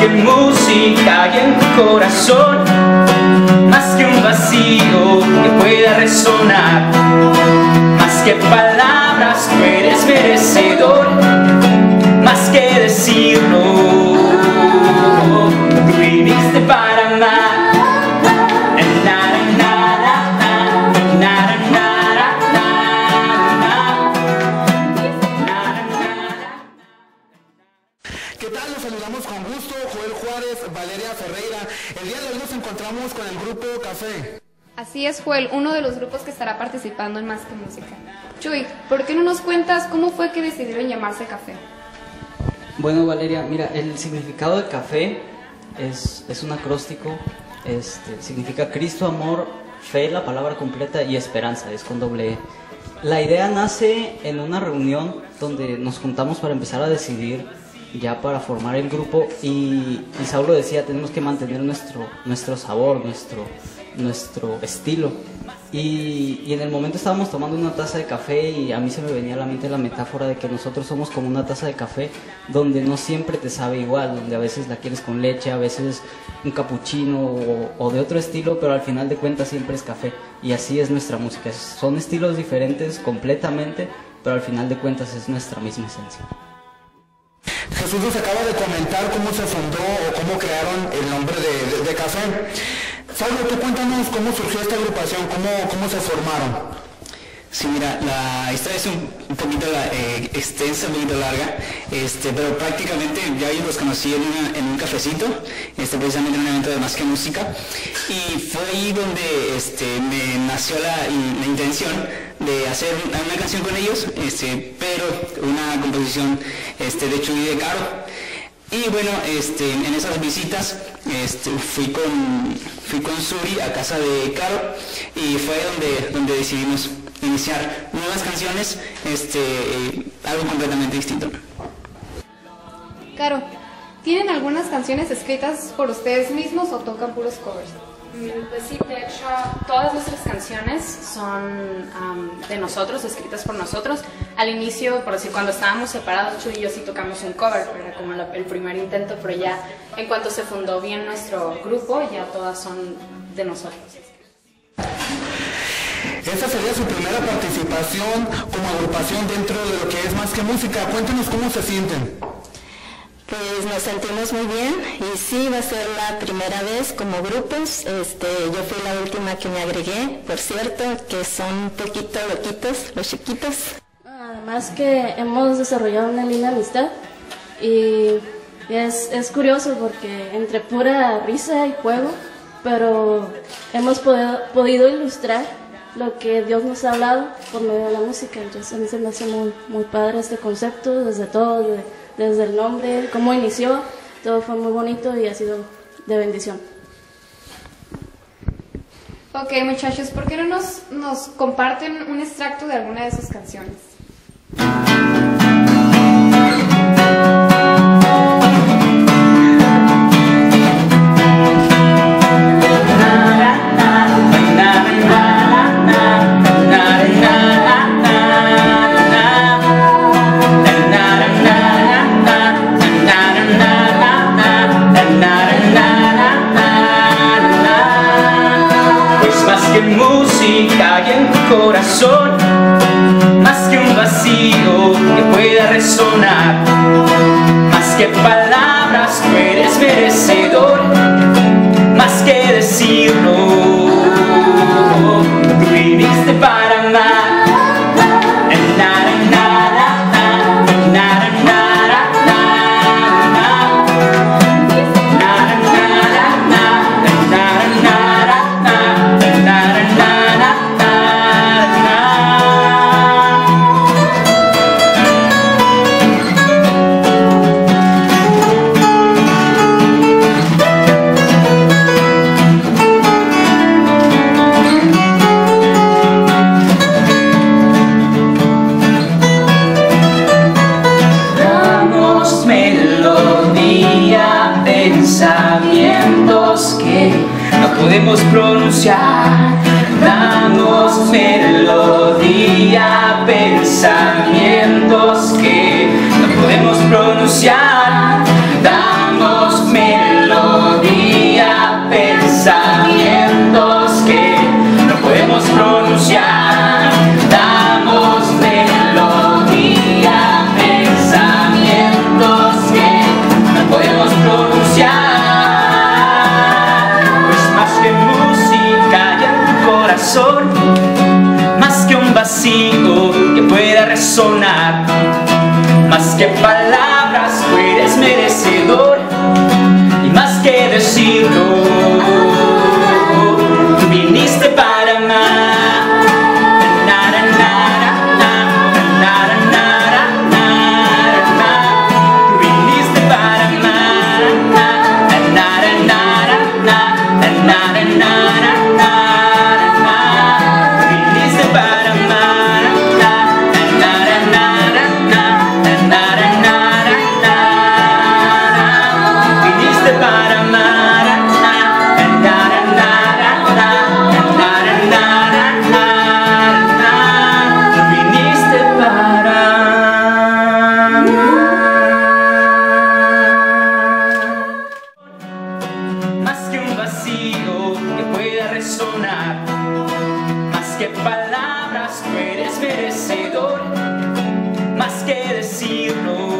que música y en tu corazón, más que un vacío que pueda resonar, más que palabras tú eres merecedor, más que decirlo, tú viniste para amar. ¿Qué tal? Los saludamos con gusto, Joel Juárez, Valeria Ferreira. El día de hoy nos encontramos con el grupo Café. Así es, Joel, uno de los grupos que estará participando en Más que Música. Chuy, ¿por qué no nos cuentas cómo fue que decidieron llamarse Café? Bueno, Valeria, mira, el significado de café es un acróstico, significa Cristo, amor, fe, la palabra completa, y esperanza, es con doble E. La idea nace en una reunión donde nos juntamos para empezar a decidir ya para formar el grupo, y Saulo decía, tenemos que mantener nuestro sabor, nuestro estilo, y en el momento estábamos tomando una taza de café y a mí se me venía a la mente la metáfora de que nosotros somos como una taza de café donde no siempre te sabe igual, donde a veces la quieres con leche, a veces un capuchino o de otro estilo, pero al final de cuentas siempre es café, y así es nuestra música. Son estilos diferentes completamente, pero al final de cuentas es nuestra misma esencia. Jesús nos acaba de comentar cómo se fundó o cómo crearon el nombre de Café. Saulo, tú cuéntanos cómo surgió esta agrupación, cómo se formaron. Sí, mira, la historia es un poquito extensa, un poquito larga, pero prácticamente ya yo los conocí en un cafecito, precisamente en un evento de Más que Música, y fue ahí donde me nació la intención de hacer una canción con ellos, pero una composición de Chuy y de Caro. Y bueno, en esas visitas fui con Suri a casa de Caro, y fue donde decidimos iniciar nuevas canciones, algo completamente distinto. Caro, ¿tienen algunas canciones escritas por ustedes mismos o tocan puros covers? Pues sí, de hecho, todas nuestras canciones son de nosotros, escritas por nosotros. Al inicio, por decir, cuando estábamos separados, Chuy y yo sí tocamos un cover, pero era como el primer intento, pero ya en cuanto se fundó bien nuestro grupo, ya todas son de nosotros. Esta sería su primera participación como agrupación dentro de lo que es Más que Música. Cuéntenos cómo se sienten. Pues nos sentimos muy bien, y sí, va a ser la primera vez como grupos. Yo fui la última que me agregué, por cierto, que son un poquito loquitos, los chiquitos. Además que hemos desarrollado una linda amistad, y es curioso porque entre pura risa y juego, pero hemos podido ilustrar lo que Dios nos ha hablado por medio de la música. Entonces a mí se me hace muy padre este concepto, desde el nombre, cómo inició, todo fue muy bonito y ha sido de bendición. Ok, muchachos, ¿por qué no nos comparten un extracto de alguna de sus canciones? Música y en tu corazón, más que un vacío que pueda resonar, más que palabras tú eres merecedor, más que decirlo, tú viniste para amar. Pensamientos que no podemos pronunciar, damos melodía, pensamientos que no podemos pronunciar, damos melodía. resonar. Más que palabras tú eres merecedor, y más que decirlo, tú viniste para amar. Que pueda resonar, más que palabras tú eres merecedor, más que decirlo.